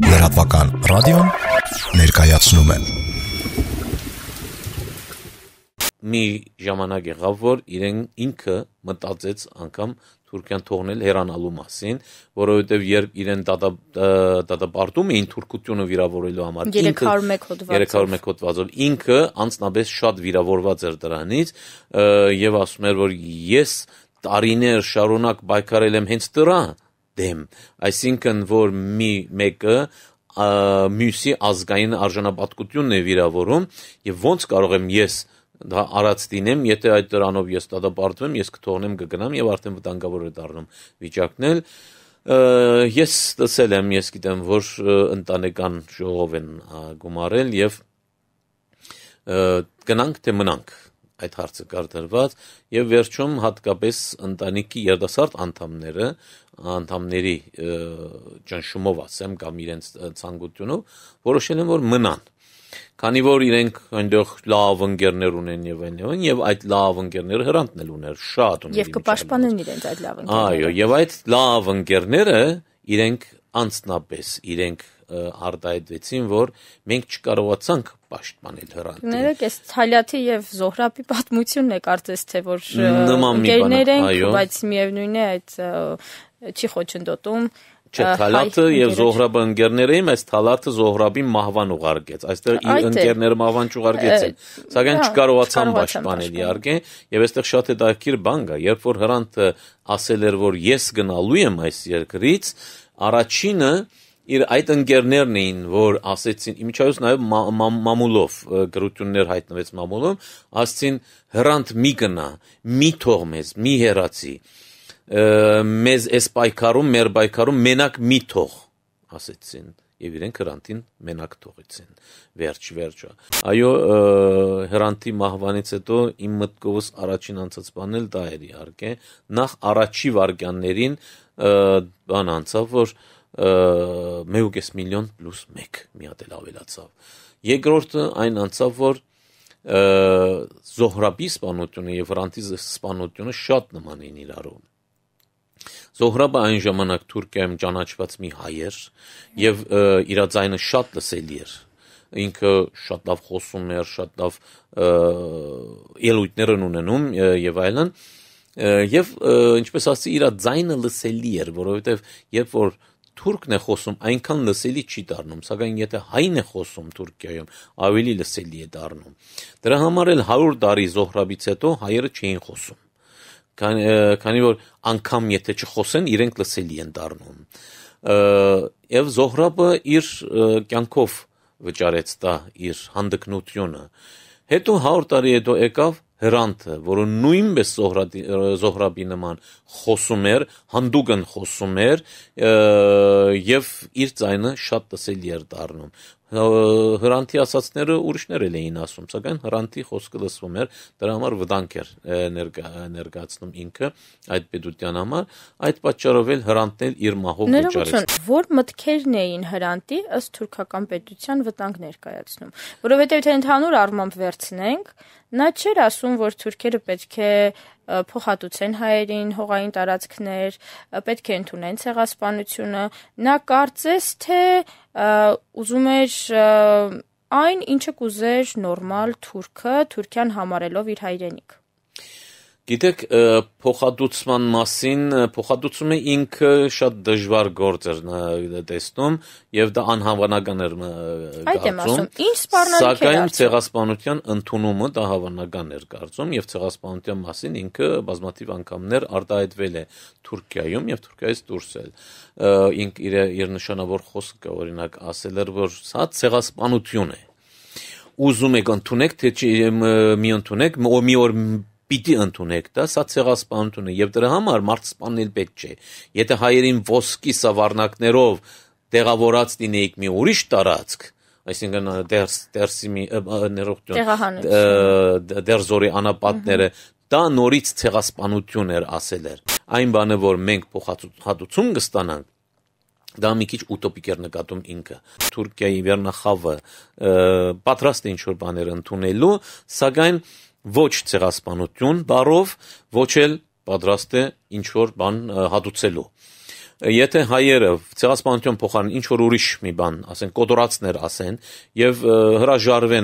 Լրատվական ռադիոն ներկայացնում է մի ժամանակ եղավ, որ ինքը մտածեց անգամ Թուրքիան թողնել հեռանալու մասին, որովհետև երբ իրեն դատապարտում էին թուրքությունը վիրավորելու համար 301 հոդվածով ինքը անձնապես շատ վիրավորված էր դրանից եւ ասում էր, որ ես տարիներ շարունակ պայքարել եմ հենց դրա դեմ, այսինքն որ մեկը մյուսի ազգային արժանապատկությունն է վիրավորում եւ ոնց կարող եմ ես դա արած դինեմ, եթե այդ դրանով ես դատապարտվեմ, ես կթողնեմ կգնամ եւ արդեն վտանգավոր է դառնում վիճակն էլ ես տեսել եմ, ես գիտեմ, որ ընտանեկան ժողով են գումարել եւ գնանք թե մնանք այդ հարցը կարգադրված եւ վերջում հատկապես ընտանիքի երիտասարդ անդամների ճնշումով ասեմ կամ իրենց ցանկությունով որոշել են որ մնան քանի որ իրենք այնտեղ լավ ընկերներ ունեն եւ այլն եւ այդ լավ ընկերները հրանտնել ուներ շատ ուներ եւ կպաշտպանեն իրենց այդ լավ ընկերները այո եւ այդ լավ ընկերները իրենք անձնապես իրենք արտահայտվեցին որ մենք չկարողացանք պաշտպանել հրանտին այս Թալյաթի եւ Զոհրաբի պատմությունն է կարծես թե որ ընկերներ են բայց միևնույն է այդ չի խոչընդոտում Թալաթը եւ Զոհրաբը ընկերներ էին, այս Թալաթը Զոհրաբի մահվան ուղարկեց։ Այստեղ իր ընկերները մահվան չուղարկեցին, սակայն չկարողացան պաշտպանել իհարկե, եւ այստեղ շատ հետաքրքիր բան կա, երբ որ Հրանտը ասել էր, որ ես գնալու եմ այս երկրից, առաջինը իր այդ ընկերներն էին, որ ասեցին, իմիջայոց նաեւ մամուլով գրություններ հայտնվեց մամուլով, ասեցին Հրանտ մի գնա, մի թող մեզ, մի հեռացի մեզ այս պայքարում, մեր պայքարում մենակ մի թող, ասեցին, եւ իրենք Հրանտին մենակ թողեցին, վերջ։ Այո, Հրանտի մահվանից հետո իմ մտքովս առաջին անցած բանն էլ դա էր իհարկե, նախ առաջի վարքյաններին բան անցավ, որ 1.5 միլիոն + 1 մի հատ էլ ավելացավ։ Երկրորդը այն անցավ, որ Զոհրաբի սպանությունը եւ Հրանտի սպանությունը շատ նման էին իրարու։ Զոհրաբը այն ժամանակ Թուրքիայում ճանաչված մի հայ էր եւ իր ձայնը շատ լսելի էր։ Ինքը շատ լավ խոսում էր, շատ լավ ելույթներ ունենում եւ այլն։ Եվ ինչպես ասի, իր ձայնը լսելի էր, որովհետեւ երբ որ թուրքն է խոսում, այնքան լսելի չի դառնում, սակայն եթե հայն է խոսում Թուրքիայում, ավելի լսելի է դառնում։ Դրա համար էլ 100 տարի Զոհրաբից հետո հայերը չէին խոսում։ Քանի որ անգամ եթե չխոսեն, իրենք լսելի են դառնում։ Եվ Զոհրաբը իր կյանքով վճարեց դա իր հանդգնությունը։ Հետո 100 տարի հետո եկավ Հրանտը, որը նույնպես Զոհրաբի նման խոսում էր, հանդուգն խոսում էր եւ իր ձայնը շատ լսելի էր դառնում։ Հրանտի ասածները ուրիշներ էին ասում, սակայն Հրանտի խոսքը լսվում էր, դրա համար վտանգ էր ներկայացնում ինքը այդ պետության համար, այդ պատճառով էլ Հրանտն էլ իր մահով վճարեց։ Որ մտքերն էին Հրանտի ըստ թուրքական պետության վտանգ ներկայացնում, որովհետեւ թե ընդհանուր առմամբ վերցնենք, նա չէր ասում, որ թուրքերը պետք է փոխհատուցեն հայերին հողային տարածքներ, պետք է ընդունեն ցեղասպանությունը, նա կարծես թե ուզում էր այն, ինչը կուզեր նորմալ թուրքը, Թուրքիան համարելով իր հայրենիք։ Գիտեք, փոխհատուցման մասին, փոխհատուցումը ինքը շատ դժվար գործ էր տեսնում եւ դա անհավանական էր կարծում։ Սակայն ցեղասպանության ընդունումը դա հավանական էր կարծում եւ ցեղասպանության մասին ինքը բազմաթիվ անգամներ արտահայտվել է Թուրքիայում եւ Թուրքիայից դուրս էլ։ Ինք իր նշանավոր խոսքը օրինակ ասել էր, որ սա ցեղասպանություն է։ Ուզում եք ընդունեք, թե մի ընդունեք, մի օր պիտի ընդունեք դա, սա ցեղասպանություն է եւ դրա համար մարդ սպանել պետք չէ։ Եթե հայերին ոսկի սավառնակներով տեղավորած դինեիք մի ուրիշ տարածք, այսինքն դերզորի անապատները, դա նորից ցեղասպանություն էր ասել էր։ Այն բանը, որ մենք փոխհատուցում կստանանք, դա մի քիչ ուտոպիկ էր նկատում ինքը։ Թուրքիայի վերնախավը պատրաստ է ինչ-որ բաներ ընդունելու, սակայն ոչ ցեղասպանություն բառով, ոչ էլ պատրաստ է ինչ-որ բան հատուցելու։ եթե հայերը ցեղասպանության փոխարեն ինչ որ ուրիշ մի բան, ասենք կոտորածներ ասեն եւ հրաժարվեն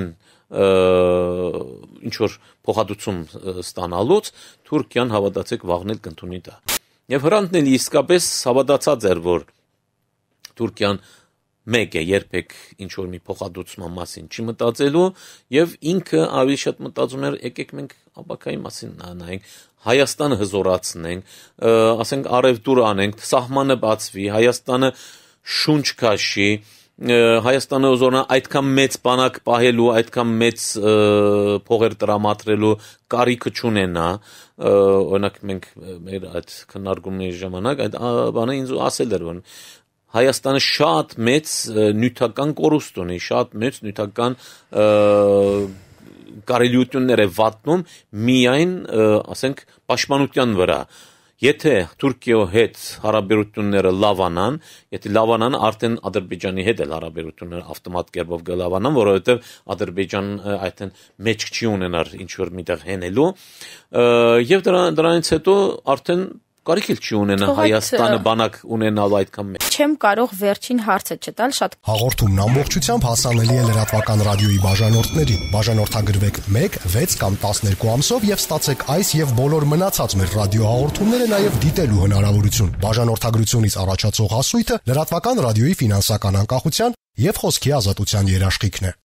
ինչ որ փոխհատուցում ստանալուց, Թուրքիան հավատացեք վաղնել կընդունի դա։ Եվ Հրանտն էլ իսկապես հավատացած էր, որ Թուրքիան մեկ է երբեք ինչ որ մի փոխհատուցման մասին չի մտածելու եւ ինքը ավելի շատ մտածում էր եկեք մենք ապակայի մասին նայենք, Հայաստանը հզորացնենք, ասենք արևտուր անենք, սահմանը բացվի, Հայաստանը շունչ քաշի, Հայաստանը ուզոնա այդքան մեծ բանակ պահելու, այդքան մեծ փողեր տրամադրելու կարիքը չունենա, օրինակ մենք մեր այդ քննարկումների ժամանակ այդ բանը ինձ ասել էր, որ Հայաստանը շատ մեծ նյութական կորուստ ունի, շատ մեծ նյութական կարելիություններ է վատնում միայն, ասենք, պաշտպանության վրա։ Եթե Թուրքիայի հետ հարաբերությունները լավանան, եթե լավանան, արդեն Ադրբեջանի հետ էլ հարաբերությունները ավտոմատ կերպով կլավանան, որովհետև Ադրբեջանը այդեն մեծ չի ունենար ինչ որ միտեղ հենելու, եւ դրանից հետո արդեն կարիք չի ունենա Հայաստանը բանակ ունենալ այդքան մեծ։ Չեմ կարող վերջին հարցը չտալ, շատ Հաղորդումն ամբողջությամբ հասանելի է լրատվական ռադիոյի բաժանորդներին։ Բաժանորդագրվեք 1, 6 կամ 12 ամսով եւ ստացեք այս եւ բոլոր մնացած մեր ռադիոհաղորդումները նաեւ դիտելու հնարավորություն։ Բաժանորդագրությունից առաջացող հասույթը լրատվական ռադիոյի ֆինանսական անկախության եւ խոսքի ազատության երաշխիքն է։